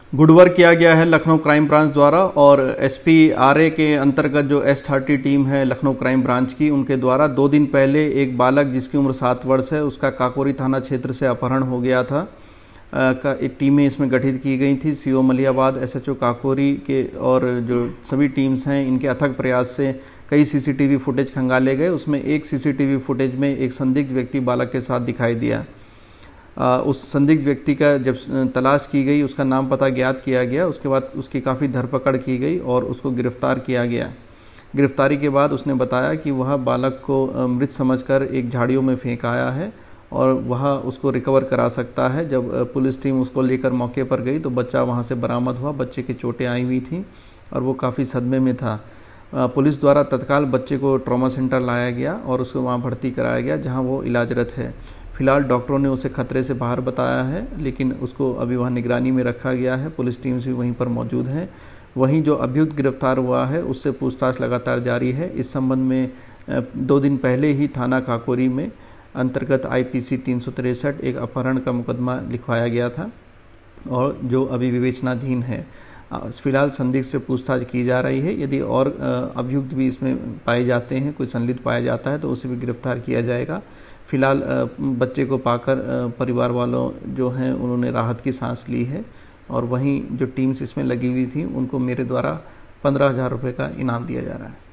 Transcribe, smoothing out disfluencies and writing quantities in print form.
Good work किया गया है लखनऊ क्राइम ब्रांच द्वारा और एसपी आरए के अंतर्गत जो S30 टीम है लखनऊ क्राइम ब्रांच की, उनके द्वारा 2 दिन पहले एक बालक जिसकी उम्र 7 वर्ष है, उसका काकोरी थाना क्षेत्र से अपहरण हो गया था। एक टीमें इसमें गठित की गई थी। सीओ मलियाबाद, SHO काकोरी के और जो सभी टीम्स हैं, इनके अथक प्रयास से कई सीसीटीवी फुटेज खंगाले गए। उसमें एक सीसीटीवी फुटेज में एक संदिग्ध व्यक्ति बालक के साथ दिखाई दिया। उस संदिग्ध व्यक्ति का जब तलाश की गई, उसका नाम पता ज्ञात किया गया। उसके बाद उसकी काफ़ी धरपकड़ की गई और उसको गिरफ्तार किया गया। गिरफ्तारी के बाद उसने बताया कि वह बालक को मृत समझकर एक झाड़ियों में फेंक आया है और वह उसको रिकवर करा सकता है। जब पुलिस टीम उसको लेकर मौके पर गई तो बच्चा वहाँ से बरामद हुआ। बच्चे की चोटें आई हुई थी और वो काफ़ी सदमे में था। पुलिस द्वारा तत्काल बच्चे को ट्रॉमा सेंटर लाया गया और उसको वहाँ भर्ती कराया गया, जहाँ वो इलाजरत है। फिलहाल डॉक्टरों ने उसे खतरे से बाहर बताया है, लेकिन उसको अभी वहाँ निगरानी में रखा गया है। पुलिस टीम्स भी वहीं पर मौजूद हैं। वहीं जो अभियुक्त गिरफ्तार हुआ है उससे पूछताछ लगातार जारी है। इस संबंध में 2 दिन पहले ही थाना काकोरी में अंतर्गत IPC 363 एक अपहरण का मुकदमा लिखवाया गया था और जो अभी विवेचनाधीन है। फिलहाल संदिग्ध से पूछताछ की जा रही है। यदि और अभियुक्त भी इसमें पाए जाते हैं, कोई संलिप्त पाया जाता है तो उसे भी गिरफ्तार किया जाएगा। फिलहाल बच्चे को पाकर परिवार वालों जो हैं उन्होंने राहत की सांस ली है और वहीं जो टीम्स इसमें लगी हुई थी उनको मेरे द्वारा 15,000 रुपये का इनाम दिया जा रहा है।